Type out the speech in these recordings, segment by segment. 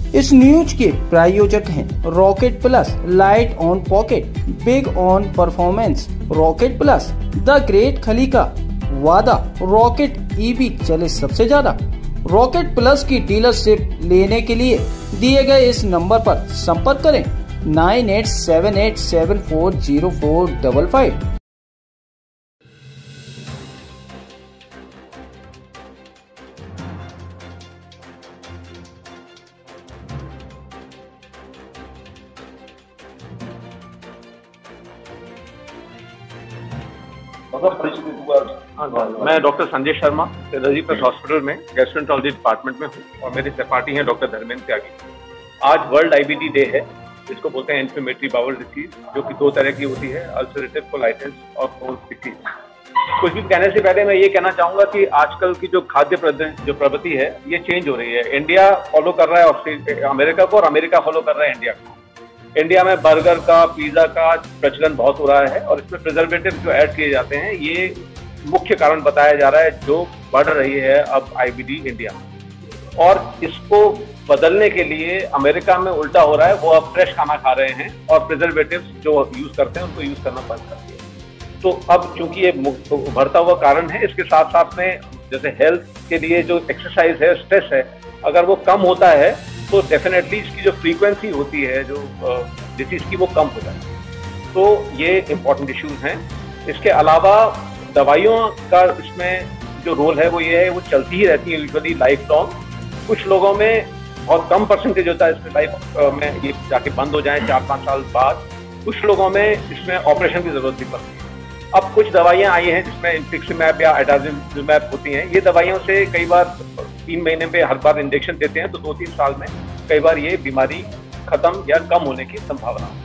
इस न्यूज के प्रायोजक हैं Rocket Plus, light on pocket, big on performance. Rocket Plus, the Great Khali का वादा, रॉकेट ईवी चले सबसे ज्यादा। रॉकेट प्लस की डीलरशिप लेने के लिए दिए गए इस नंबर पर संपर्क करें 9878740455। मैं डॉक्टर संजय शर्मा रजी प्लस हॉस्पिटल में गैस्ट्रोएंटरोलॉजी डिपार्टमेंट में हूँ और मेरे सहपाठी हैं डॉक्टर धर्मेंद्र त्यागी। आज वर्ल्ड आईबीडी डे है। इसको बोलते हैं इन्फ्लेमेटरी बाउल डिसीज, जो कि दो तरह की होती है, अल्सरेटिव कोलाइटिस और क्रोन्स डिसीज। कुछ भी कहने से पहले मैं ये कहना चाहूंगा कि आजकल की जो खाद्य जो प्रवृत्ति है ये चेंज हो रही है। इंडिया फॉलो कर रहा है अमेरिका को और अमेरिका फॉलो कर रहा है इंडिया को। इंडिया में बर्गर का, पिज्जा का प्रचलन बहुत हो रहा है और इसमें प्रिजर्वेटिव जो ऐड किए जाते हैं ये मुख्य कारण बताया जा रहा है जो बढ़ रही है अब आईबीडी इंडिया में। और इसको बदलने के लिए अमेरिका में उल्टा हो रहा है, वो अब फ्रेश खाना खा रहे हैं और प्रिजर्वेटिव जो यूज करते हैं उनको यूज करना बंद कर दिया। तो अब चूंकि ये उभरता हुआ कारण है, इसके साथ साथ में जैसे हेल्थ के लिए जो एक्सरसाइज है, स्ट्रेस है, अगर वो कम होता है तो डेफिनेटली इसकी जो फ्रीक्वेंसी होती है जो डिसीज की वो कम हो जाती है। तो ये इंपॉर्टेंट इश्यूज हैं। इसके अलावा दवाइयों का इसमें जो रोल है वो ये है, वो चलती ही रहती है यूजुअली लाइफ लॉन्ग। कुछ लोगों में बहुत कम परसेंटेज होता है इसमें लाइफ में ये जाके बंद हो जाए 4-5 साल बाद। कुछ लोगों में इसमें ऑपरेशन की जरूरत भी पड़ती है। अब कुछ दवाइयां आई हैं जिसमें इन्फिक्सिमैब या एडाजिमैब होती हैं। ये दवाइयों से कई बार 3 महीने पे हर बार इंजेक्शन देते हैं, तो 2-3 साल में कई बार ये बीमारी खत्म या कम होने की संभावना है।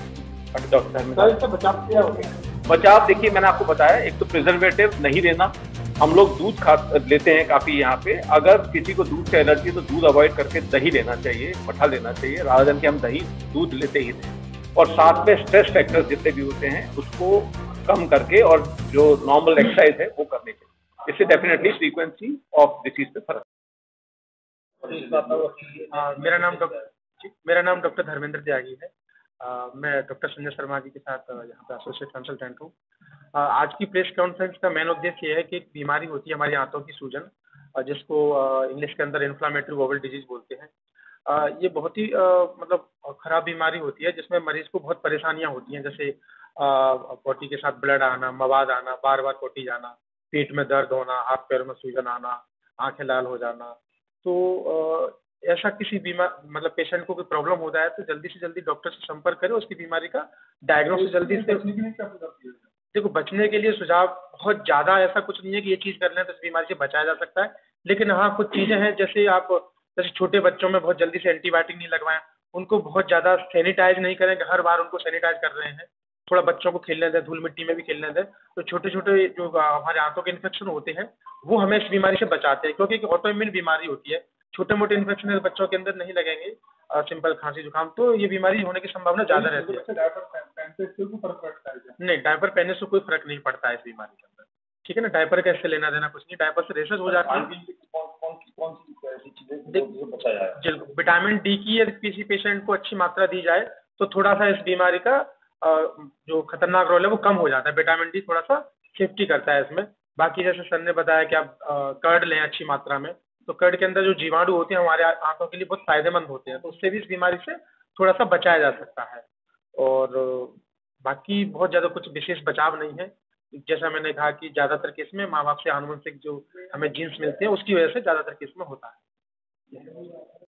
बचाव देखिए, मैंने आपको बताया, एक तो प्रिजर्वेटिव नहीं लेना। हम लोग दूध लेते हैं काफी यहाँ पे। अगर किसी को दूध से एलर्जी है तो दूध अवॉइड करके दही लेना चाहिए, मठा लेना चाहिए, रादर देन कि हम दूध लेते ही थे। और साथ में स्ट्रेस फैक्टर्स जितने भी होते हैं उसको कम करके और जो नॉर्मल एक्सरसाइज है वो करनी चाहिए। इससे डेफिनेटली फ्रीक्वेंसी ऑफ डिसीज पे फर्क। मेरा नाम डॉक्टर धर्मेंद्र त्यागी है। मैं डॉक्टर संजय शर्मा जी के साथ यहाँ पे एसोसिएट कंसल्टेंट हूँ। आज की प्रेस कॉन्फ्रेंस का मेन उद्देश्य ये है कि एक बीमारी होती है हमारी आंतों की सूजन, जिसको इंग्लिश के अंदर इन्फ्लामेटरी बाउल डिजीज बोलते हैं। ये बहुत ही मतलब खराब बीमारी होती है जिसमें मरीज को बहुत परेशानियां होती हैं, जैसे पोटी के साथ ब्लड आना, मवाद आना, बार बार पोटी जाना, पेट में दर्द होना, हाथ पैरों में सूजन आना, आंखें लाल हो जाना। तो ऐसा किसी मतलब पेशेंट को कोई प्रॉब्लम होता है तो जल्दी से जल्दी डॉक्टर से संपर्क करें, उसकी बीमारी का डायग्नोसिस जल्दी से। देखो, बचने के लिए सुझाव बहुत ज़्यादा ऐसा कुछ नहीं है कि ये चीज़ कर लें तो इस बीमारी से बचाया जा सकता है, लेकिन हाँ कुछ चीज़ें हैं जैसे छोटे बच्चों में बहुत जल्दी से एंटीबायोटिक नहीं लगवाएं, उनको बहुत ज़्यादा सैनिटाइज नहीं करें कि हर बार उनको सैनिटाइज कर रहे हैं। थोड़ा बच्चों को खेलने दें, धूल मिट्टी में भी खेलने दें। तो छोटे छोटे जो हमारे आंतों के इन्फेक्शन होते हैं वो हमें इस बीमारी से बचाते हैं, क्योंकि एक ऑटोइम्यून बीमारी होती है। छोटे मोटे इन्फेक्शन बच्चों के अंदर नहीं लगेंगे, सिंपल खांसी जुकाम, तो ये बीमारी होने की संभावना ज़्यादा रहती है। नहीं, डायपर पहनने से कोई फर्क नहीं पड़ता है इस बीमारी के अंदर, ठीक है ना। डायपर का इससे लेना देना कुछ नहीं, डायपर से रेशेस हो जाती है। विटामिन डी की यदि किसी पेशेंट को अच्छी मात्रा दी जाए तो थोड़ा सा इस बीमारी का जो खतरनाक रोल है वो कम हो जाता है। विटामिन डी थोड़ा सा सेफ्टी करता है इसमें। बाकी जैसे सर ने बताया कि आप कर्ड लें अच्छी मात्रा में, तो कर्ड के अंदर जो जीवाणु होते हैं हमारे आंतों के लिए बहुत फायदेमंद होते हैं, तो उससे भी इस बीमारी से थोड़ा सा बचाया जा सकता है। और बाकी बहुत ज़्यादा कुछ विशेष बचाव नहीं है। जैसा मैंने कहा कि ज़्यादातर केस में माँ बाप से आनुवंशिक जो हमें जीन्स मिलते हैं उसकी वजह से ज़्यादातर केस में होता है।